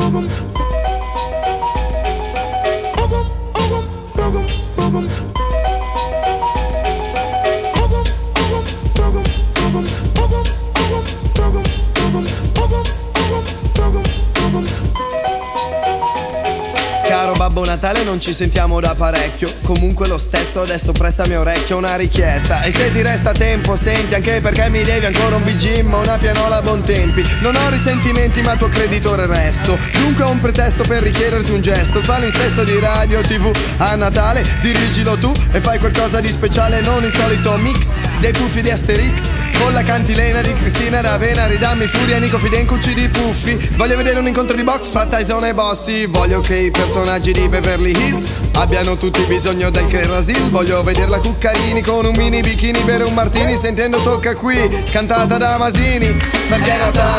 Caro Babbo Natale, non ci sentiamo da parecchio. Comunque lo stesso adesso prestami orecchio, una richiesta. E se ti resta tempo senti, anche perché mi devi ancora un bigim, una pianola a buon tempi. Non ho risentimenti ma tuo creditore resto. Dunque ho un pretesto per richiederti un gesto. Il palinsesto di radio TV a Natale dirigilo tu e fai qualcosa di speciale, non il solito mix dei puffi di Asterix con la cantilena di Cristina D'Avena. Ridammi furia, Nico Fidencucci di Puffi. Voglio vedere un incontro di box fra Tyson e Bossi. Voglio che i personaggi di Beverly Hills abbiano tutti bisogno del Crasil. Voglio vederla Cuccarini con un mini bikini, bere un martini sentendo Tocca Qui cantata da Masini. Perché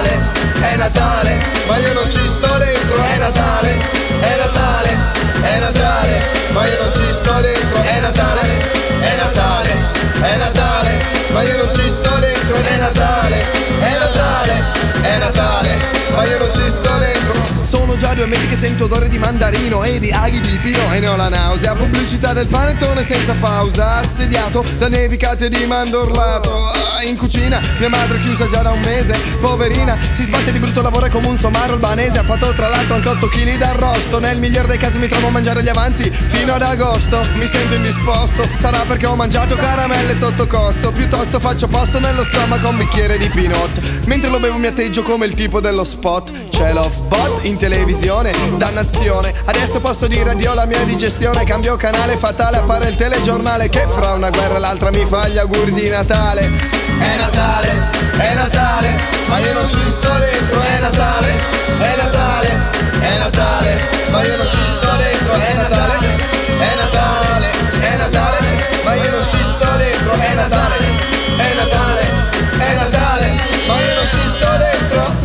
è Natale, ma io non ci sto dentro. È Natale, è Natale, è Natale, ma io non ci sto dentro. È Natale, è Natale, è Natale, ma io non ci sto dentro. È Natale, è Natale, è Natale, ma io non ci sto dentro. Sono già 2 mesi che sento odore di mandarino e di aghi di pino e ne ho la nausea. Pubblicità del panettone senza pausa, assediato da nevicate di mandorlato. In cucina mia madre chiusa già da un mese, poverina, si sbatte di brutto, lavoro come un somaro albanese. Ha fatto tra l'altro anche 8 kg d'arrosto. Nel miglior dei casi mi trovo a mangiare gli avanzi fino ad agosto. Mi sento indisposto, sarà perché ho mangiato caramelle sotto costo. Piuttosto faccio posto nello stomaco un bicchiere di Pinot. Mentre lo bevo mi atteggio come il tipo dello spot. C'è Love Bot in televisione, dannazione. Adesso posso dire addio alla mia digestione. Cambio canale, fatale, appare il telegiornale che fra una guerra e l'altra mi fa gli auguri di Natale. È Natale, ma io non ci sto dentro. È Natale, è Natale, è Natale, ma io non ci sto dentro. È Natale, è Natale, è Natale, ma io non ci sto dentro. È Natale, è Natale, è Natale, ma io non ci sto dentro.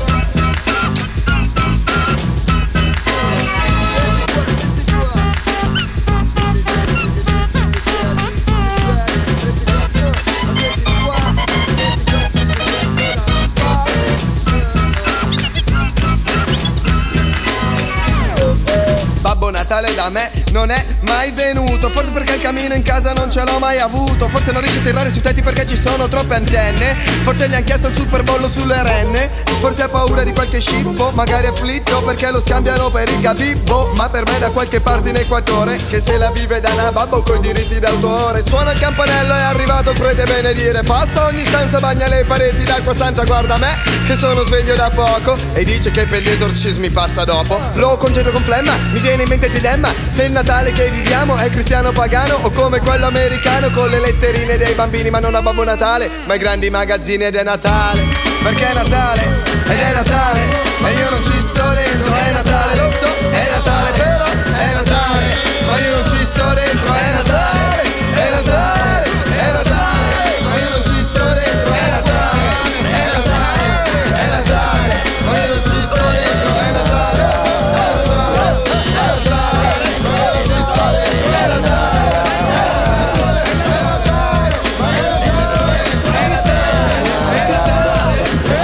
Babbo Natale da me non è mai venuto, forse perché il camino in casa non ce l'ho mai avuto. Forse non riesce a tirare sui tetti perché ci sono troppe antenne. Forse gli han chiesto il Super Bowl sulle renne. Forse ha paura di qualche scippo, magari afflitto perché lo scambiano per il gabibbo. Ma per me da qualche parte in Equatore, che se la vive da una babbo coi diritti d'autore. Suona il campanello, è arrivato il prete benedire. Passa ogni stanza, bagna le pareti d'acqua santa. Guarda me che sono sveglio da poco e dice che per gli esorcismi passa dopo. Lo congedo con flemma, mi viene in mente il dilemma: se il Natale che viviamo è cristiano pagano o come quello americano con le letterine dei bambini. Ma non a Babbo Natale, ma ai grandi magazzini ed è Natale. Perché è Natale, ed è Natale, e io non ci sto dentro. È Natale, lo so, è Natale, però è Natale, ma io non ci sto dentro. È Natale, è Natale, è Natale, ma io non ci sto dentro. È Natale, è Natale, è Natale, ma io non ci sto dentro. È Natale, è Natale, è Natale, ma io non ci sto dentro. È Natale, è Natale, ma io non ci sto dentro. È Natale, è Natale, è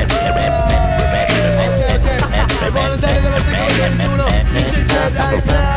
Buon Natale della seconda 21, dice Jedi.